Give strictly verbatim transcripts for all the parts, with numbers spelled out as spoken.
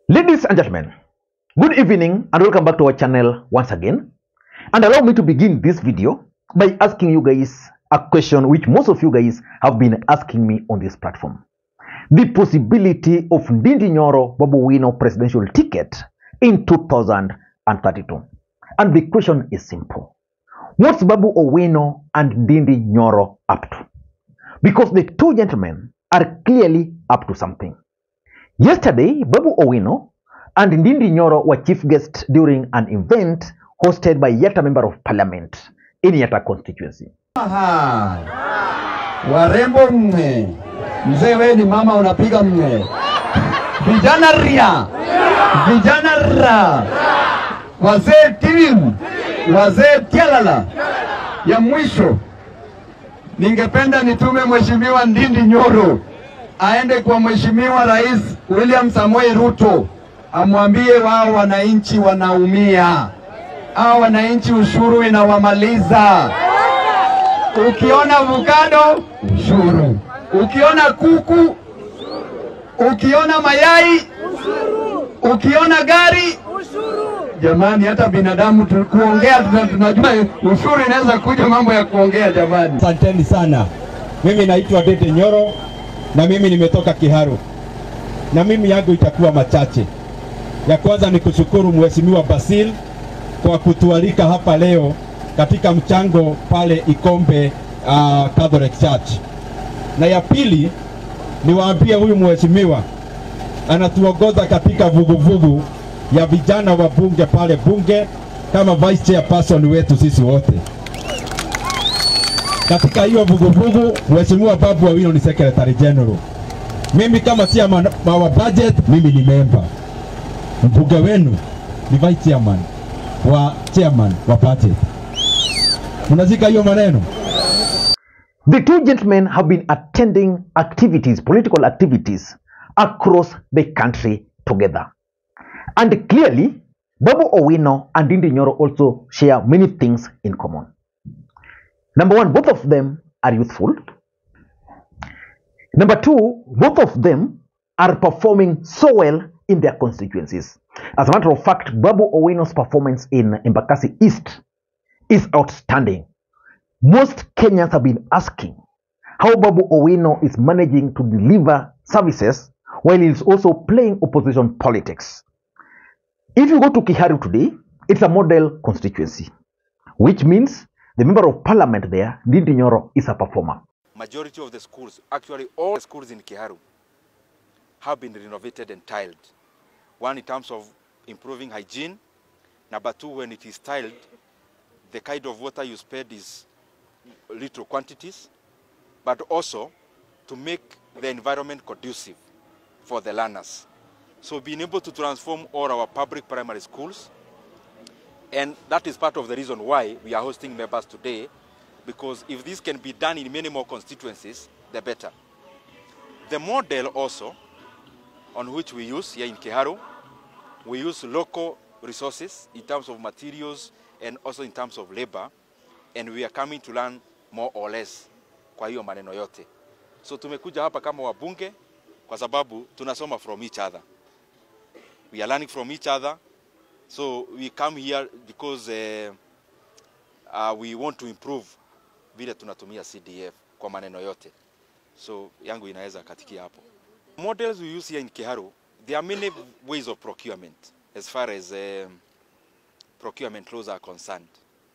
Ladies and gentlemen, good evening and welcome back to our channel once again. And allow me to begin this video by asking you guys a question which most of you guys have been asking me on this platform. The possibility of Ndindi Nyoro Babu Owino presidential ticket in two thousand thirty-two. And the question is simple. What's Babu Owino and Ndindi Nyoro up to? Because the two gentlemen are clearly up to something. Yesterday, Babu Owino and Ndindi Nyoro were chief guests during an event hosted by Yatta Member of Parliament in Yatta constituency. Aha. Warembo mme. Mzee wewe ni mama unapiga mme. Vijana ria. Vijana ra. Wazee timu. Wazee tialala. Ya mwisho. Ningependa nitume Mheshimiwa Ndindi Nyoro aende kwa Mheshimiwa Rais William Samoei Ruto amwambie wao wananchi wanaumia. Hao wananchi ushuru inawamaliza. Ukiona avocado ushuru. Ukiona kuku, ukiona mayai ushuru. Ukiona gari ushuru. Jamani, hata binadamu kuongea tunajua ushuru inaweza kuja, mambo ya kuongea jamani. Asanteni sana. Mimi naitwa Ndindi Nyoro na mimi nimetoka Kiharu. Na mimi yangu itakuwa machache. Ya kwanza ni kushukuru Mheshimiwa Basil kwa kutualika hapa leo katika mchango pale Ikombe uh, Catholic Church. Na ya pili ni waambie huyu mheshimiwa anatuongoza katika vuguvugu ya vijana wa bunge pale bunge kama vice chairperson wetu sisi wote. Katika hiyo vuguvugu Mheshimiwa Babu Owino ni secretary general. Mimi kama chairman wa budget mimi ni member. Mbunge wenu ni vice chairman wa chairman wa budget. Mnazika hiyo maneno? The two gentlemen have been attending activities, political activities across the country together. And clearly, Babu Owino and Ndindi Nyoro also share many things in common. Number one, both of them are youthful. Number two, both of them are performing so well in their constituencies. As a matter of fact, Babu Owino's performance in Embakasi East is outstanding. Most Kenyans have been asking how Babu Owino is managing to deliver services while he is also playing opposition politics. If you go to Kiharu today, it's a model constituency, which means the member of parliament there, Ndindi Nyoro, is a performer. Majority of the schools, actually all the schools in Kiharu, have been renovated and tiled. One, in terms of improving hygiene. Number two, when it is tiled, the kind of water you spend is little quantities, but also to make the environment conducive for the learners. So being able to transform all our public primary schools, and that is part of the reason why we are hosting members today, because if this can be done in many more constituencies, the better. The model also on which we use here in Kiharu, we use local resources in terms of materials and also in terms of labor, and we are coming to learn more or less kwa hiyo maneno yote. So tumekuja hapa kama wabunge kwa sababu tunasoma from each other. We are learning from each other. So we come here because uh, uh, we want to improve vile tunatumia C D F kwa maneno yote. So yangu inaweza katikia hapo. Models we use here in Kiharu, there are many ways of procurement as far as uh, procurement laws are concerned.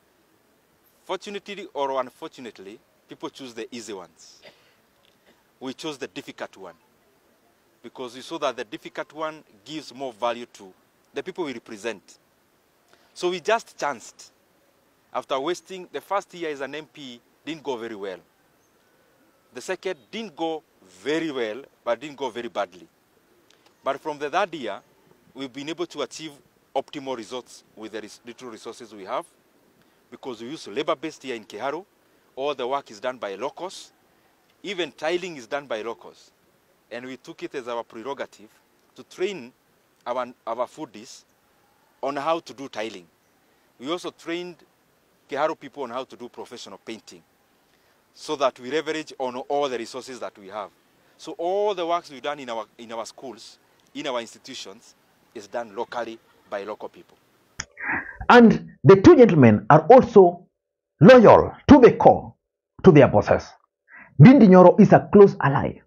Fortunately or unfortunately, people choose the easy ones. We chose the difficult one because we saw that the difficult one gives more value to the people we represent. So we just chanced. After wasting, the first year as an M P didn't go very well. The second didn't go very well, but didn't go very badly. But from the third year, we've been able to achieve optimal results with the little resources we have, because we use labor-based here in Kiharu. All the work is done by locals. Even tiling is done by locals. And we took it as our prerogative to train our, our foodies on how to do tiling. We also trained Kiharu people on how to do professional painting, so that we leverage on all the resources that we have. So all the works we've done in our, in our schools, in our institutions, is done locally by local people. And the two gentlemen are also loyal to the core to their bosses. Ndindi Nyoro is a close ally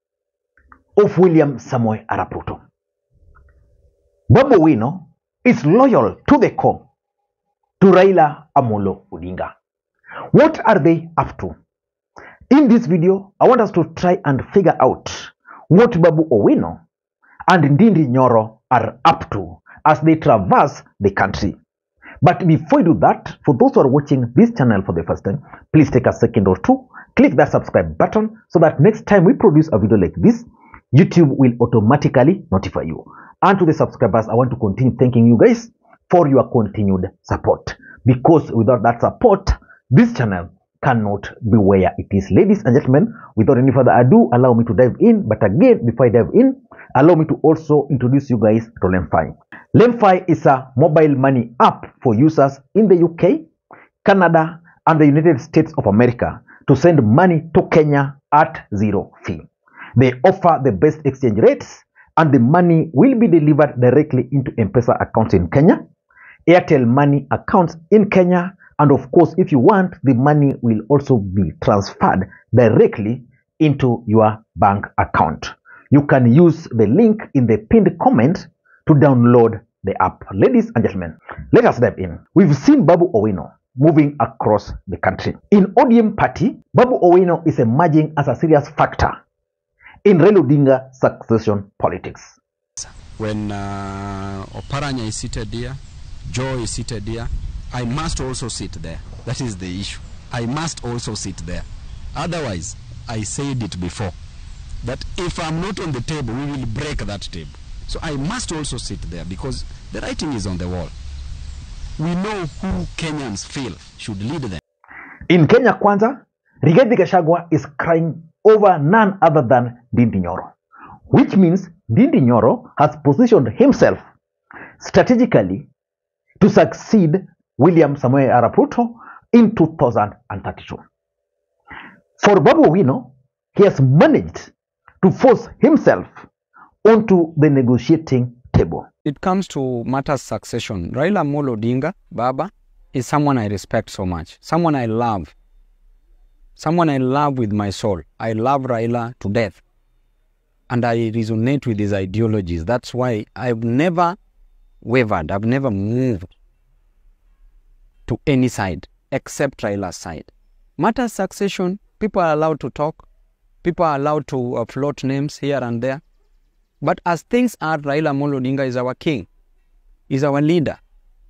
of William Samoei Arap Ruto. Babu Owino is loyal to the core to Raila Amolo Odinga. What are they up to? In this video, I want us to try and figure out what Babu Owino and Ndindi Nyoro are up to as they traverse the country. But before you do that, for those who are watching this channel for the first time, please take a second or two, click that subscribe button so that next time we produce a video like this, YouTube will automatically notify you. And to the subscribers, I want to continue thanking you guys for your continued support. Because without that support, this channel cannot be where it is. Ladies and gentlemen, without any further ado, allow me to dive in. But again, before I dive in, allow me to also introduce you guys to LemFi. LemFi is a mobile money app for users in the U K, Canada, and the United States of America to send money to Kenya at zero fee. They offer the best exchange rates, and the money will be delivered directly into M-Pesa accounts in Kenya, Airtel Money accounts in Kenya, and of course, if you want, the money will also be transferred directly into your bank account. You can use the link in the pinned comment to download the app. Ladies and gentlemen, let us dive in. We've seen Babu Owino moving across the country. In O D M party, Babu Owino is emerging as a serious factor in Raila Odinga succession politics. When uh, Oparanya is seated here, Joe is seated here, I must also sit there. That is the issue. I must also sit there. Otherwise, I said it before, that if I'm not on the table, we will break that table. So I must also sit there because the writing is on the wall. We know who Kenyans feel should lead them. In Kenya Kwanza, Rigathi Gachagua is crying over none other than Ndindi Nyoro, which means Ndindi Nyoro has positioned himself strategically to succeed William Samoei Arap Ruto in two thousand thirty-two. For Babu Owino, he has managed to force himself onto the negotiating table. It comes to matters succession. Raila Amolo Odinga, Baba, is someone I respect so much, someone I love, someone I love with my soul. I love Raila to death, and I resonate with his ideologies. That's why I've never wavered, I've never moved to any side except Raila's side. Matters succession, people are allowed to talk, people are allowed to uh, float names here and there. But as things are, Raila Amolo Odinga is our king, is our leader.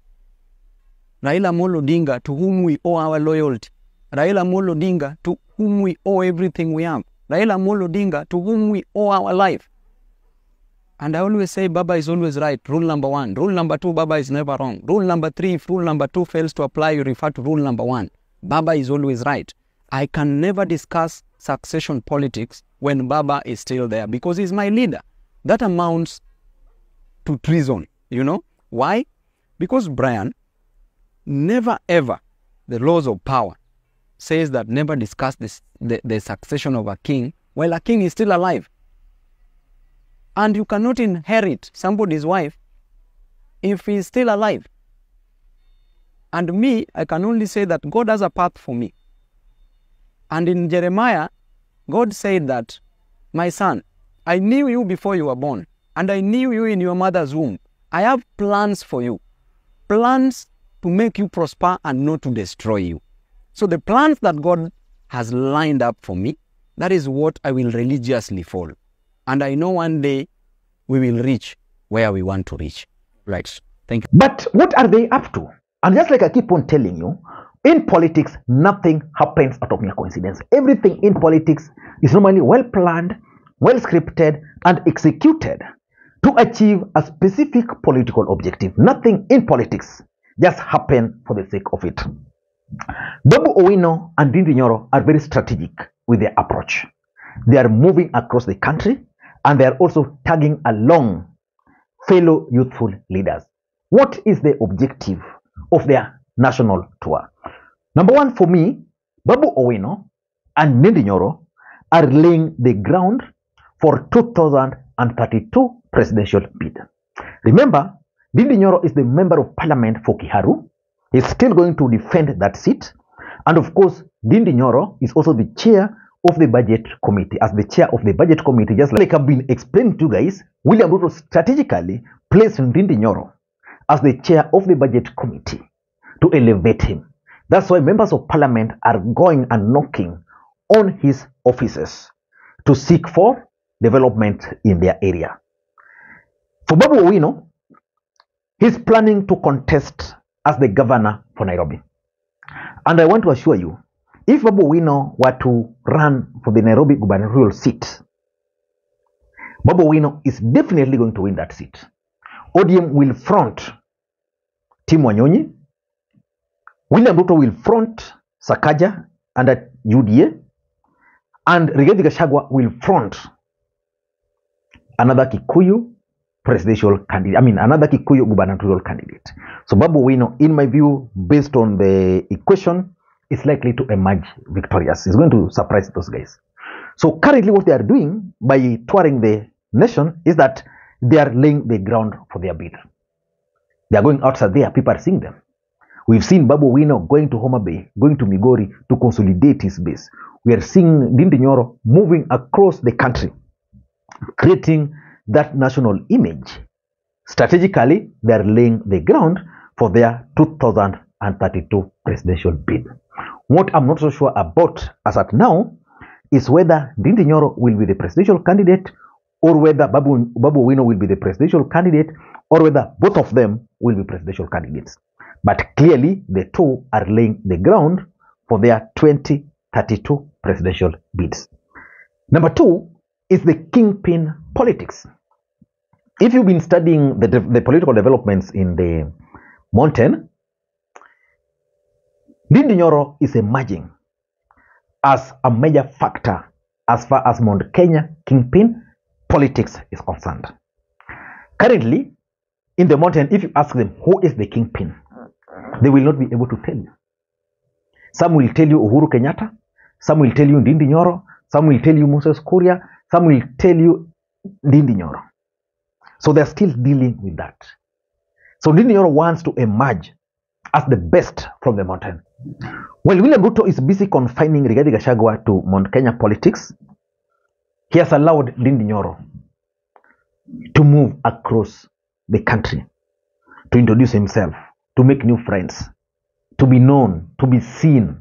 Raila Amolo Odinga, to whom we owe our loyalty. Raila Amolo Odinga, to whom we owe everything we have. Raila Amolo Odinga, to whom we owe our life. And I always say Baba is always right. Rule number one. Rule number two, Baba is never wrong. Rule number three, if rule number two fails to apply, you refer to rule number one. Baba is always right. I can never discuss succession politics when Baba is still there because he's my leader. That amounts to treason, you know. Why? Because, Brian, never ever the laws of power says that never discuss this, the, the succession of a king while a king is still alive. And you cannot inherit somebody's wife if he is still alive. And me, I can only say that God has a path for me. And in Jeremiah, God said that, my son, I knew you before you were born, and I knew you in your mother's womb. I have plans for you, plans to make you prosper and not to destroy you. So the plans that God has lined up for me, that is what I will religiously follow. And I know one day we will reach where we want to reach. Right. Thank you. But what are they up to? And just like I keep on telling you, in politics, nothing happens out of mere coincidence. Everything in politics is normally well planned, well scripted, and executed to achieve a specific political objective. Nothing in politics just happens for the sake of it. Babu Owino and Ndindi Nyoro are very strategic with their approach. They are moving across the country, and they are also tagging along fellow youthful leaders. What is the objective of their national tour? Number one, for me, Babu Owino and Ndindi Nyoro are laying the ground for two thousand thirty-two presidential bid. Remember, Ndindi Nyoro is the member of parliament for Kiharu. He's still going to defend that seat. And of course, Ndindi Nyoro is also the chair of the budget committee. As the chair of the budget committee, just like I've been explaining to you guys, William Ruto strategically placed Ndindi Nyoro as the chair of the budget committee to elevate him. That's why members of parliament are going and knocking on his offices to seek for development in their area. For Babu Owino, he's planning to contest as the governor for Nairobi. And I want to assure you, if Babu Owino were to run for the Nairobi gubernatorial seat, Babu Owino is definitely going to win that seat. O D M will front Tim Wanyonyi, William Ruto will front Sakaja under U D A, and Rigathi Gachagua will front another Kikuyu presidential candidate, I mean another Kikuyu gubernatorial candidate. So Babu Owino, in my view, based on the equation, is likely to emerge victorious. It's going to surprise those guys. So currently what they are doing by touring the nation is that they are laying the ground for their bid. They are going outside there, people are seeing them. We've seen Babu Owino going to Homa Bay, going to Migori to consolidate his base. We are seeing Ndindi Nyoro moving across the country, creating that national image. Strategically, they are laying the ground for their two thousand thirty-two presidential bid. What I'm not so sure about as at now is whether Ndindi Nyoro will be the presidential candidate or whether Babu, Babu Owino will be the presidential candidate or whether both of them will be presidential candidates. But clearly, the two are laying the ground for their twenty thirty-two presidential bids. Number two is the kingpin politics. If you've been studying the, the political developments in the mountain, Ndindi Nyoro is emerging as a major factor as far as Mount Kenya kingpin politics is concerned. Currently, in the mountain, if you ask them who is the kingpin, they will not be able to tell you. Some will tell you Uhuru Kenyatta, some will tell you Ndindi Nyoro, some will tell you Moses Kuria, some will tell you Ndindi Nyoro. So they're still dealing with that. So Ndindi Nyoro wants to emerge as the best from the mountain. While William Ruto is busy confining Rigathi Gachagua to Mount Kenya politics, he has allowed Ndindi Nyoro to move across the country, to introduce himself, to make new friends, to be known, to be seen.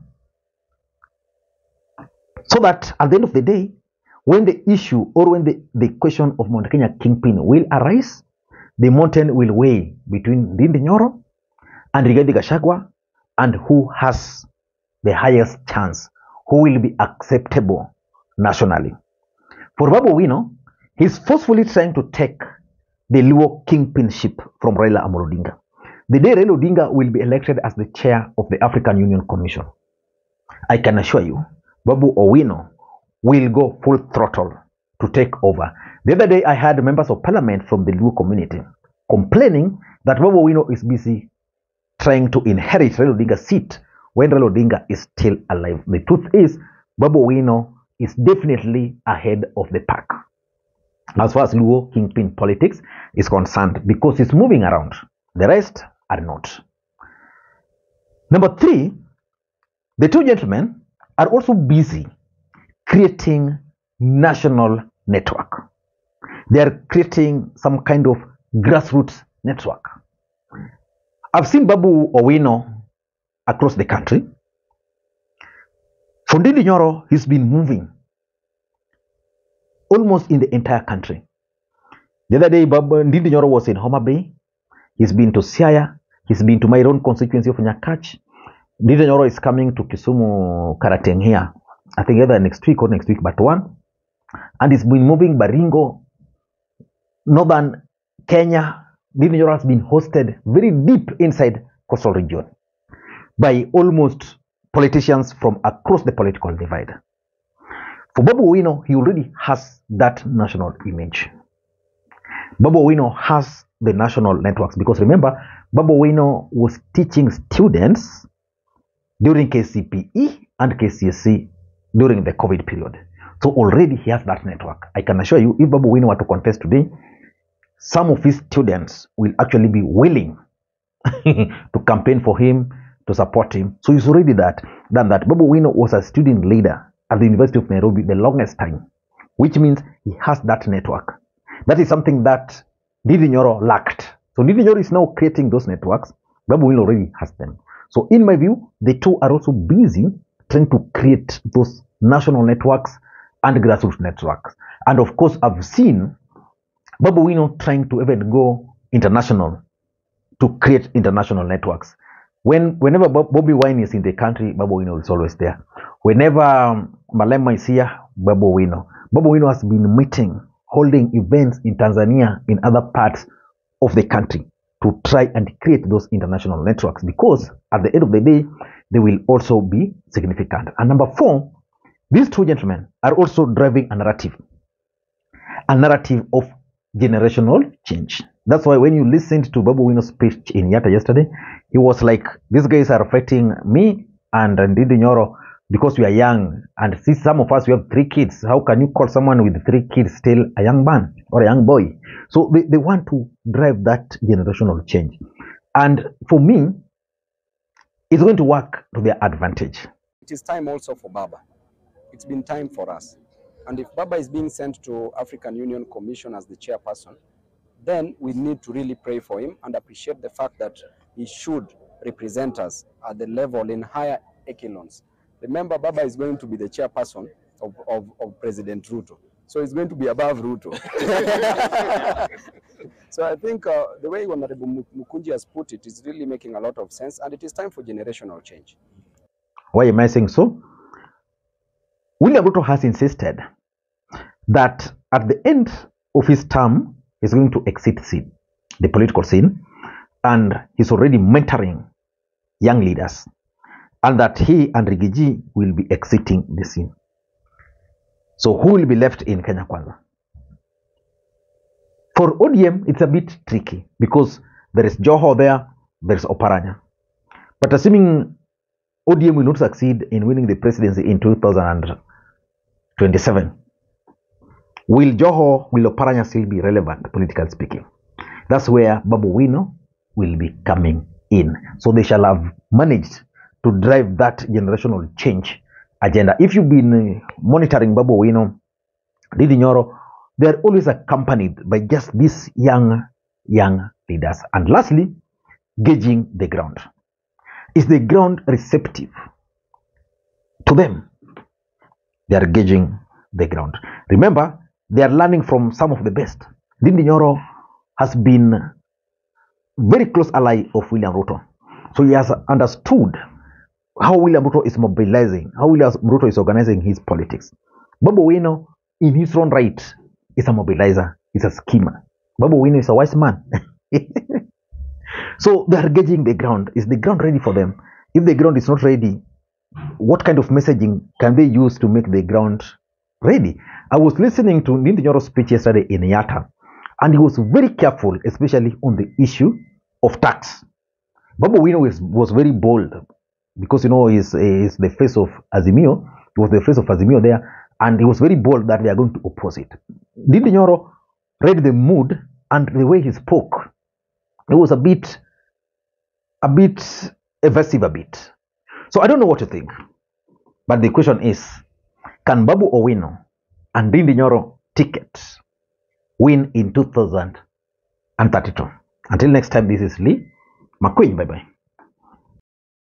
So that at the end of the day, when the issue or when the, the question of Mount Kenya kingpin will arise, the mountain will weigh between Ndindi Nyoro and Rigathi Gachagua and who has the highest chance, who will be acceptable nationally. For Babu Owino, he's forcefully trying to take the Luo kingpinship from Raila Odinga. The day Raila Odinga will be elected as the chair of the African Union Commission, I can assure you, Babu Owino will go full throttle to take over. The other day, I had members of parliament from the Luo community complaining that Babu Owino is busy trying to inherit Raila Odinga's seat when Raila Odinga is still alive. The truth is, Babu Owino is definitely ahead of the pack as far as Luo kingpin politics is concerned, because he's moving around. The rest are not. Number three, the two gentlemen are also busy creating national network. They are creating some kind of grassroots network. I've seen Babu Owino across the country. For Ndindi Nyoro, he's been moving almost in the entire country. The other day, Babu Ndindi Nyoro was in Homa Bay. He's been to Siaya. He's been to my own constituency of Nyakach. Ndindi Nyoro is coming to Kisumu, Karateng here. I think either next week or next week, but one. And he's been moving Baringo, northern Kenya. Ndindi Nyoro has been hosted very deep inside coastal region by almost politicians from across the political divide. For Babu Owino, he already has that national image. Babu Owino has the national networks, because remember, Babu Owino was teaching students during K C P E and K C S E during the COVID period. So already he has that network. I can assure you, if Babu Owino were to contest today, some of his students will actually be willing to campaign for him, to support him. So he's already that done that. Babu Owino was a student leader at the University of Nairobi the longest time, which means he has that network. That is something that Ndindi Nyoro lacked. So Ndindi Nyoro is now creating those networks. Babu Owino already has them. So in my view, the two are also busy trying to create those national networks and grassroots networks. And of course, I've seen Babu Owino trying to even go international to create international networks. When, whenever Bobby Wine is in the country, Babu Owino is always there. Whenever um, Malema is here, Babu Owino. Babu Owino has been meeting, holding events in Tanzania, in other parts of the country, to try and create those international networks, because at the end of the day, they will also be significant. And number four, these two gentlemen are also driving a narrative, a narrative of generational change. That's why when you listened to Babu Owino's speech in Yatta yesterday, he was like, these guys are fighting me and Ndindi Nyoro because we are young. And see, some of us, we have three kids. How can you call someone with three kids still a young man or a young boy? So they, they want to drive that generational change. And for me, it's going to work to their advantage. It is time also for Baba. It's been time for us. And if Baba is being sent to African Union Commission as the chairperson, then we need to really pray for him and appreciate the fact that he should represent us at the level in higher echelons. Remember, Baba is going to be the chairperson of, of, of President Ruto. So he's going to be above Ruto. So I think uh, the way Honorable Mukunji has put it is really making a lot of sense, and it is time for generational change. Why am I saying so? William Ruto has insisted that at the end of his term, he's going to exit scene, the political scene, and he's already mentoring young leaders, and that he and Rigiji will be exiting the scene. So who will be left in Kenya Kwanza? For O D M, it's a bit tricky because there is Joho there, there is Oparanya. But assuming O D M will not succeed in winning the presidency in two thousand twenty-seven, will Joho, will Oparanya still be relevant, politically speaking? That's where Babu Owino will be coming in. So they shall have managed to drive that generational change agenda. If you've been uh, monitoring Babu Owino, Ndindi Nyoro, they are always accompanied by just these young, young leaders. And lastly, gauging the ground. Is the ground receptive to them? They are gauging the ground. Remember, they are learning from some of the best. Ndindi Nyoro has been very close ally of William Ruto. So he has understood how William Ruto is mobilizing, how William Ruto is organizing his politics. Babu Owino, in his own right, is a mobilizer, is a schemer. Babu Owino is a wise man. So they are gauging the ground. Is the ground ready for them? If the ground is not ready, what kind of messaging can they use to make the ground ready? I was listening to Ndindi Nyoro's speech yesterday in Yatta, and he was very careful, especially on the issue of tax. Babu Owino was, was very bold because, you know, he's, he's the face of Azimio. He was the face of Azimio there, and he was very bold that they are going to oppose it. Ndindi Nyoro read the mood and the way he spoke. It was a bit, a bit evasive a bit. So I don't know what to think. But the question is, can Babu Owino and Ndindi Nyoro ticket win in two thousand thirty-two? Until next time, this is Lee Makwiny. Bye-bye.